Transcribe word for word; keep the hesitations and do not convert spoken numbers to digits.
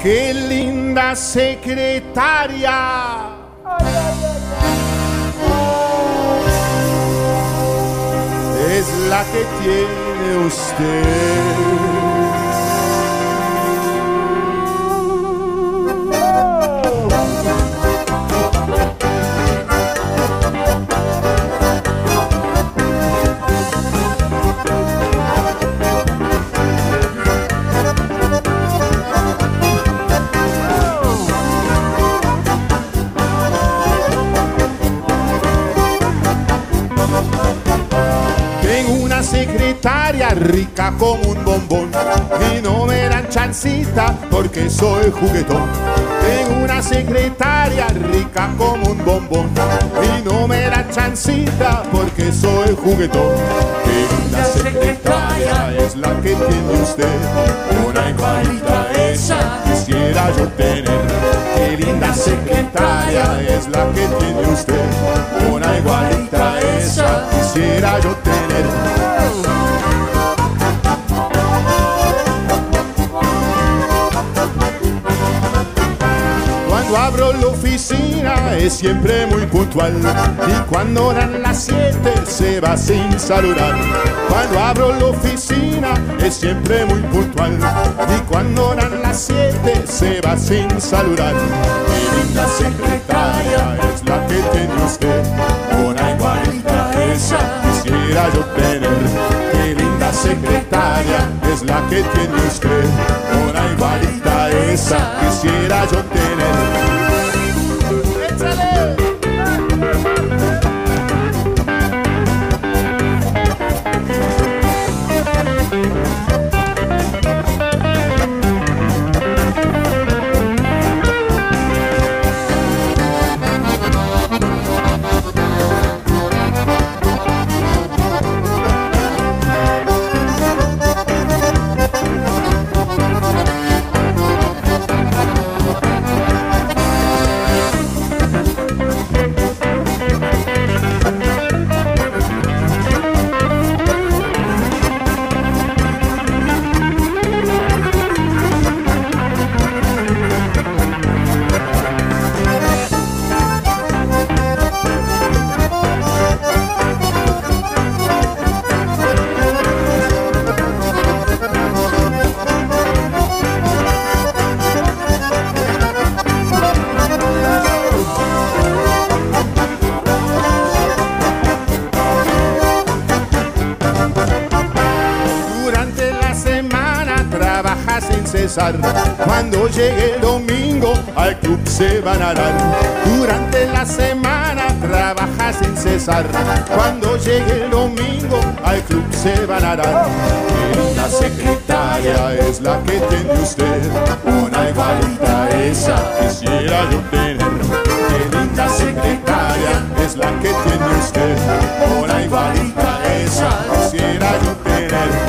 Qué linda secretaria. Es la que tiene usted. Secretaria rica como un bombón y no me dan chancita porque soy juguetón. Tengo una secretaria rica como un bombón y no me dan chancita porque soy juguetón. Qué linda secretaria es la que tiene usted, una igualita esa quisiera yo tener. Qué linda secretaria es la que tiene usted, una igualita esa quisiera yo tener. Cuando abro la oficina es siempre muy puntual y cuando dan las siete se va sin saludar. Cuando abro la oficina es siempre muy puntual y cuando dan las siete se va sin saludar. Qué linda secretaria es la que tiene usted, una igualita esa quisiera yo tener. Qué linda secretaria es la que tiene usted, una igualita esa quisiera yo tener. Sin cesar, cuando llegue el domingo al club se van a dar. Durante la semana trabaja sin cesar, cuando llegue el domingo al club se van a dar. Qué linda secretaria es la que tiene usted, una igualita esa quisiera yo tener. Qué linda secretaria es la que tiene usted, una igualita esa quisiera yo tener.